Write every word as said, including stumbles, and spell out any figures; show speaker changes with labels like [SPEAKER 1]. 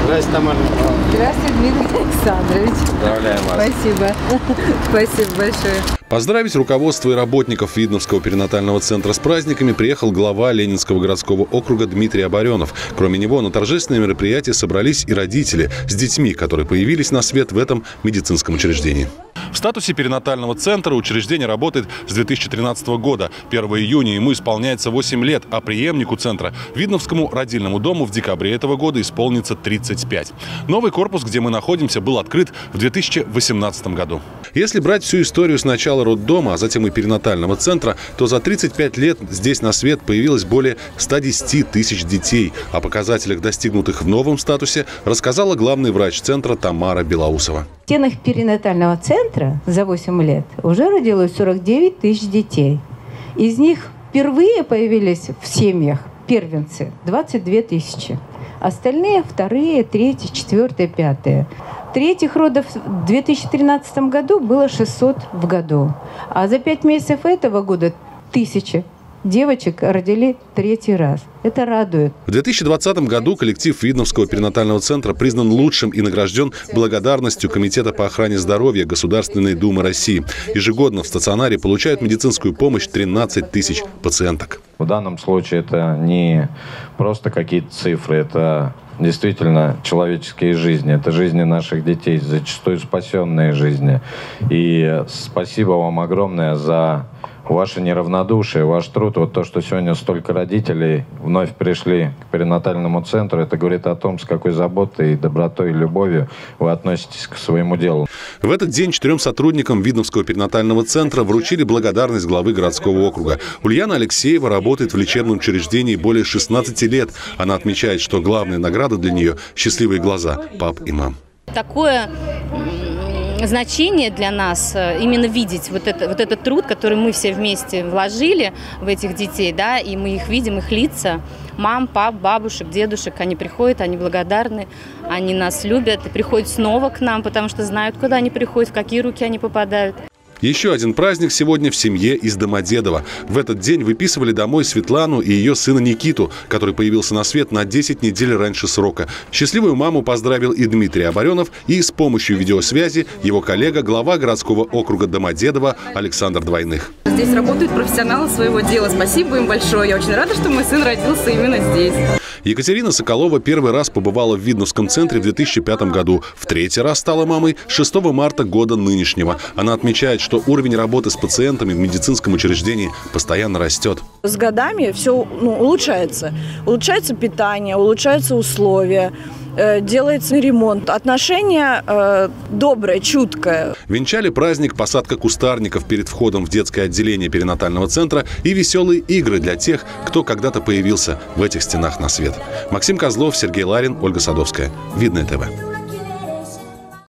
[SPEAKER 1] Здравствуйте, Тамара.
[SPEAKER 2] Здравствуйте, Дмитрий Александрович.
[SPEAKER 1] Поздравляем вас.
[SPEAKER 2] Спасибо. Спасибо большое.
[SPEAKER 3] Поздравить руководство и работников Видновского перинатального центра с праздниками приехал глава Ленинского городского округа Дмитрий Оборенов. Кроме него на торжественное мероприятие собрались и родители с детьми, которые появились на свет в этом медицинском учреждении. В статусе перинатального центра учреждение работает с две тысячи тринадцатого года. первого июня ему исполняется восемь лет, а преемнику центра, Видновскому родильному дому, в декабре этого года исполнится тридцать пять. Новый корпус, где мы находимся, был открыт в две тысячи восемнадцатом году. Если брать всю историю с начала роддома, а затем и перинатального центра, то за тридцать пять лет здесь на свет появилось более ста десяти тысяч детей. О показателях, достигнутых в новом статусе, рассказала главный врач центра Тамара Белоусова.
[SPEAKER 2] В стенах перинатального центра за восемь лет уже родилось сорок девять тысяч детей. Из них впервые появились в семьях первенцы двадцать две тысячи. Остальные вторые, третьи, четвертые, пятые. Третьих родов в две тысячи тринадцатом году было шестьсот в году. А за пять месяцев этого года тысяча девочек родили третий раз. Это радует.
[SPEAKER 3] В две тысячи двадцатом году коллектив Видновского перинатального центра признан лучшим и награжден благодарностью Комитета по охране здоровья Государственной Думы России. Ежегодно в стационаре получают медицинскую помощь тринадцать тысяч пациенток.
[SPEAKER 4] В данном случае это не просто какие-то цифры, это действительно человеческие жизни, это жизни наших детей, зачастую спасенные жизни. И спасибо вам огромное за ваше неравнодушие, ваш труд. Вот то, что сегодня столько родителей вновь пришли к перинатальному центру, это говорит о том, с какой заботой, добротой и любовью вы относитесь к своему делу.
[SPEAKER 3] В этот день четырем сотрудникам Видновского перинатального центра вручили благодарность главы городского округа. Ульяна Алексеева работает в лечебном учреждении более шестнадцати лет. Она отмечает, что главная награда для нее – счастливые глаза пап и мам.
[SPEAKER 5] Такое значение для нас именно видеть вот, это, вот этот труд, который мы все вместе вложили в этих детей, да, и мы их видим, их лица, мам, пап, бабушек, дедушек, они приходят, они благодарны, они нас любят и приходят снова к нам, потому что знают, куда они приходят, в какие руки они попадают.
[SPEAKER 3] Еще один праздник сегодня в семье из Домодедово. В этот день выписывали домой Светлану и ее сына Никиту, который появился на свет на десять недель раньше срока. Счастливую маму поздравил и Дмитрий Оборенов, и с помощью видеосвязи его коллега, глава городского округа Домодедово Александр Двойных.
[SPEAKER 6] Здесь работают профессионалы своего дела. Спасибо им большое. Я очень рада, что мой сын родился именно здесь.
[SPEAKER 3] Екатерина Соколова первый раз побывала в Видновском центре в две тысячи пятом году. В третий раз стала мамой шестого марта года нынешнего. Она отмечает, что уровень работы с пациентами в медицинском учреждении постоянно растет.
[SPEAKER 7] С годами все ну, улучшается. Улучшается питание, улучшаются условия, э, делается ремонт. Отношение э, доброе, чуткое.
[SPEAKER 3] Венчали праздник посадка кустарников перед входом в детское отделение перинатального центра и веселые игры для тех, кто когда-то появился в этих стенах на свет. Максим Козлов, Сергей Ларин, Ольга Садовская. Видное ТВ.